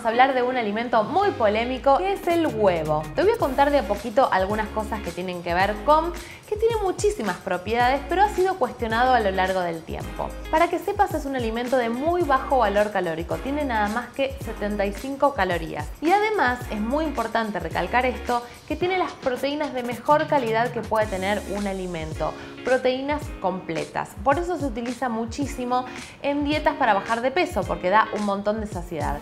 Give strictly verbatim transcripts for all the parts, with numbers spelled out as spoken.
a hablar de un alimento muy polémico que es el huevo. Te voy a contar de a poquito algunas cosas que tienen que ver con que tiene muchísimas propiedades, pero ha sido cuestionado a lo largo del tiempo. Para que sepas, es un alimento de muy bajo valor calórico, tiene nada más que setenta y cinco calorías. Y además es muy importante recalcar esto, que tiene las proteínas de mejor calidad que puede tener un alimento, proteínas completas. Por eso se utiliza muchísimo en dietas para bajar de peso, porque da un montón de saciedad.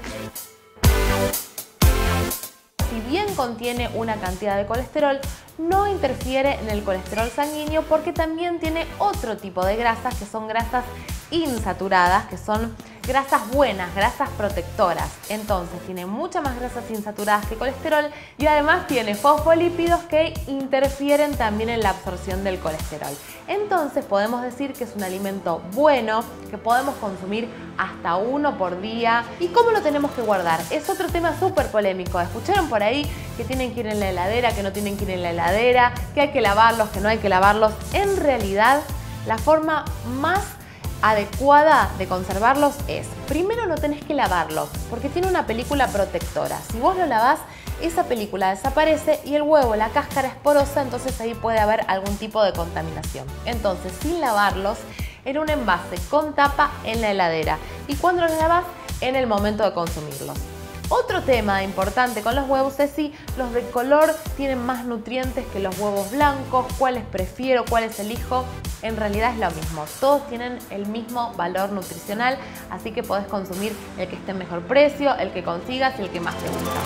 Si bien contiene una cantidad de colesterol, no interfiere en el colesterol sanguíneo porque también tiene otro tipo de grasas que son grasas insaturadas, que son grasas buenas, grasas protectoras. Entonces tiene muchas más grasas insaturadas que colesterol y además tiene fosfolípidos que interfieren también en la absorción del colesterol. Entonces podemos decir que es un alimento bueno, que podemos consumir hasta uno por día. ¿Y cómo lo tenemos que guardar? Es otro tema súper polémico. Escucharon por ahí que tienen que ir en la heladera, que no tienen que ir en la heladera, que hay que lavarlos, que no hay que lavarlos. En realidad, la forma más adecuada de conservarlos es, primero no tenés que lavarlos porque tiene una película protectora. Si vos lo lavás, esa película desaparece y el huevo, la cáscara es porosa, entonces ahí puede haber algún tipo de contaminación. Entonces, sin lavarlos, en un envase con tapa en la heladera, y cuando los lavas, en el momento de consumirlos. Otro tema importante con los huevos es si los de color tienen más nutrientes que los huevos blancos, cuáles prefiero, cuáles elijo. En realidad es lo mismo, todos tienen el mismo valor nutricional, así que podés consumir el que esté en mejor precio, el que consigas y el que más te gusta.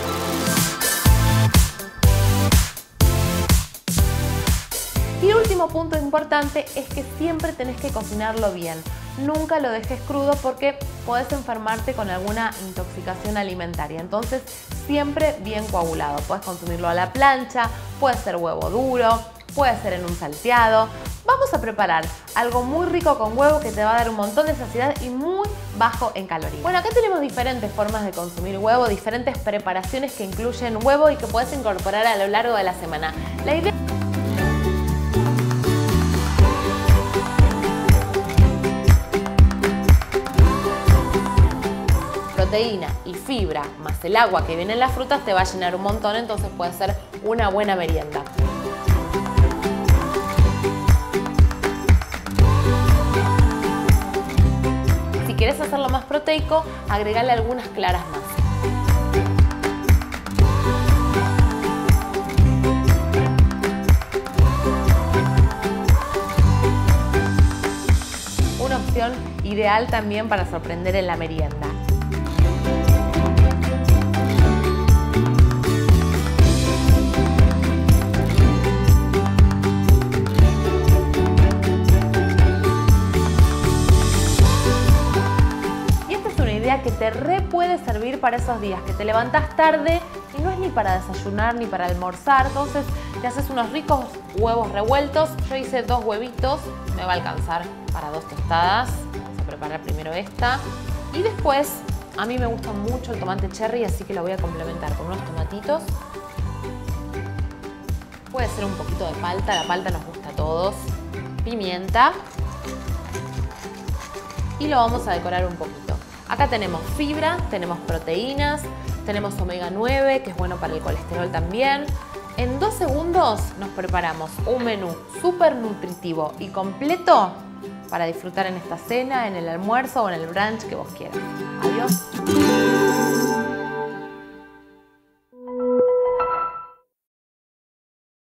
Y el último punto importante es que siempre tenés que cocinarlo bien. Nunca lo dejes crudo porque podés enfermarte con alguna intoxicación alimentaria. Entonces, siempre bien coagulado. Puedes consumirlo a la plancha, puede ser huevo duro, puede ser en un salteado. Vamos a preparar algo muy rico con huevo que te va a dar un montón de saciedad y muy bajo en calorías. Bueno, acá tenemos diferentes formas de consumir huevo, diferentes preparaciones que incluyen huevo y que puedes incorporar a lo largo de la semana. La idea proteína y fibra más el agua que viene en las frutas te va a llenar un montón, entonces puede ser una buena merienda. Si quieres hacerlo más proteico, agregale algunas claras más. Una opción ideal también para sorprender en la merienda. Que te re puede servir para esos días que te levantás tarde y no es ni para desayunar ni para almorzar. Entonces te haces unos ricos huevos revueltos. Yo hice dos huevitos, me va a alcanzar para dos tostadas. Vamos a preparar primero esta y después a mí me gusta mucho el tomate cherry, así que lo voy a complementar con unos tomatitos. Puede ser un poquito de palta, la palta nos gusta a todos. Pimienta y lo vamos a decorar un poquito. Acá tenemos fibra, tenemos proteínas, tenemos omega nueve, que es bueno para el colesterol también. En dos segundos nos preparamos un menú súper nutritivo y completo para disfrutar en esta cena, en el almuerzo o en el brunch que vos quieras. Adiós.